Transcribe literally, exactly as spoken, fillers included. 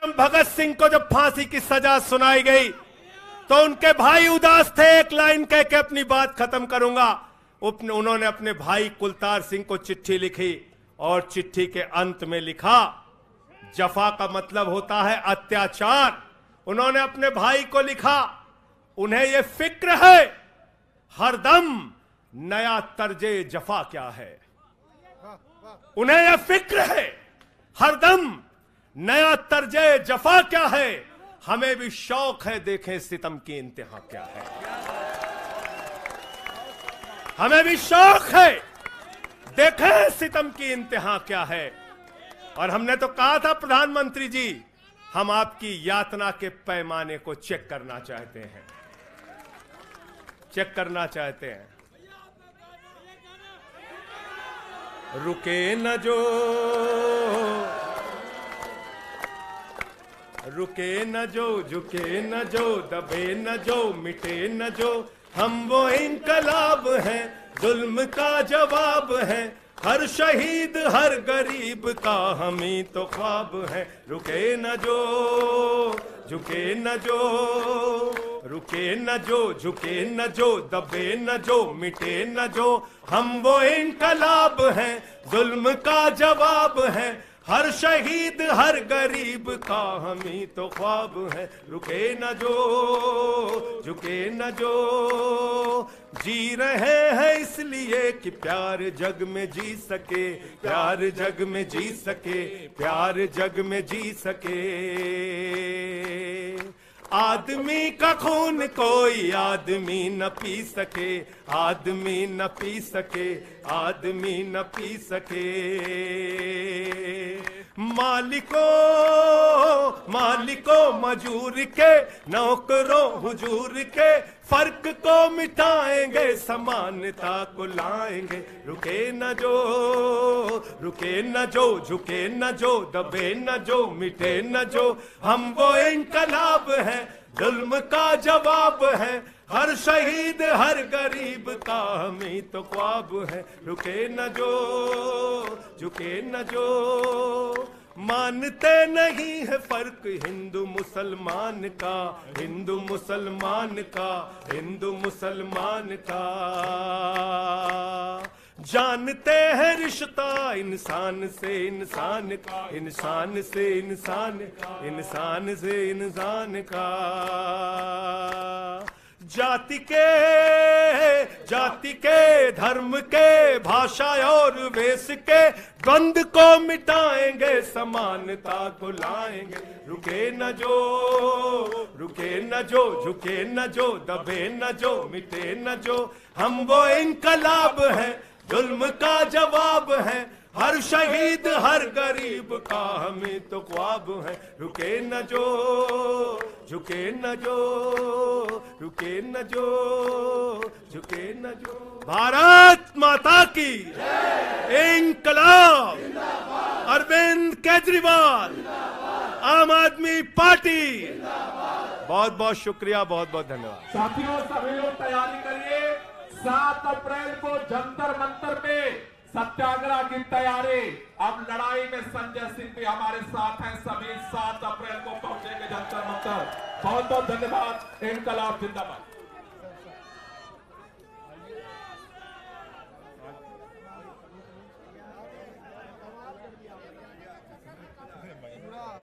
भगत सिंह को जब फांसी की सजा सुनाई गई तो उनके भाई उदास थे। एक लाइन कह के अपनी बात खत्म करूंगा। उन्होंने अपने भाई कुलतार सिंह को चिट्ठी लिखी और चिट्ठी के अंत में लिखा, जफा का मतलब होता है अत्याचार। उन्होंने अपने भाई को लिखा, उन्हें यह फिक्र है हरदम नया तर्जे जफा क्या है। उन्हें यह फिक्र है हरदम नया तर्जे जफा क्या है। हमें भी शौक है देखें सितम की इंतहा क्या है। हमें भी शौक है देखें सितम की इंतहा क्या है। और हमने तो कहा था प्रधानमंत्री जी, हम आपकी यातना के पैमाने को चेक करना चाहते हैं, चेक करना चाहते हैं। रुके न जो रुके न जो, झुके न जो, दबे न जो, मिटे न जो, हम वो इनकलाब हैं, जुल्म का जवाब है। हर शहीद हर गरीब का हम ही तो ख्वाब है। रुके न जो, झुके न जो, रुके न जो, झुके न जो, दबे न जो, मिटे न जो, हम वो इनकलाब हैं, जुल्म का जवाब है। हर शहीद हर गरीब का हम ही तो ख्वाब है। रुके न जो, झुके न जो, जी रहे हैं इसलिए कि प्यार जग में जी सके, प्यार जग में जी सके, प्यार जग में जी सके। आदमी का खून कोई आदमी न पी सके, आदमी न पी सके, आदमी न पी सके। मालिको मालिको मजूर के, नौकरों हुजूर के, फर्क को मिटाएंगे, समानता को लाएंगे। रुके न जो, रुके न जो, झुके न जो, दबे न जो, मिटे न जो, हम वो इनकलाब है, जुल्म का जवाब है। हर शहीद हर गरीब का हम ही तो ख्वाब है। रुके न जो, झुके न जो, मानते नहीं है फर्क हिंदू मुसलमान का, हिंदू मुसलमान का, हिंदू मुसलमान का। जानते हैं रिश्ता इंसान से इंसान का, इंसान से इंसान, इंसान से इंसान का। जाति के जाति के, धर्म के, भाषा और वेश के द्वंद को मिटाएंगे, समानता को लाएंगे। रुके न जो, रुके न जो, झुके न जो, दबे न जो, मिटे न जो, हम वो इनकलाब है, जुल्म का जवाब है। हर शहीद हर गरीब का हमें तो ख्वाब है। रुके न जो, झुके न जो, रुके न जो, झुके न जो। भारत माता की इंकलाब। अरविंद केजरीवाल, आम आदमी पार्टी। बहुत बहुत शुक्रिया, बहुत बहुत धन्यवाद। साथियों सभी लोग तैयारी करिए, सात अप्रैल को जंतर मंतर पे सत्याग्रह की तैयारी। अब लड़ाई में संजय सिंह भी हमारे साथ हैं। सभी सात अप्रैल को पहुंचेंगे जंतर मंतर। बहुत बहुत धन्यवाद। इंकलाब जिंदाबाद।